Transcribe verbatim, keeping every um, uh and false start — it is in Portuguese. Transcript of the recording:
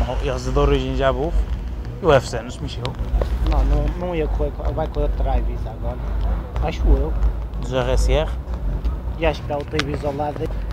eles de origem já bufo, e o U F C não se mexeu. Não, não, não ia correr, vai correr Travis agora, acho eu. Dos R S R. E acho que há o Travis ao lado dele.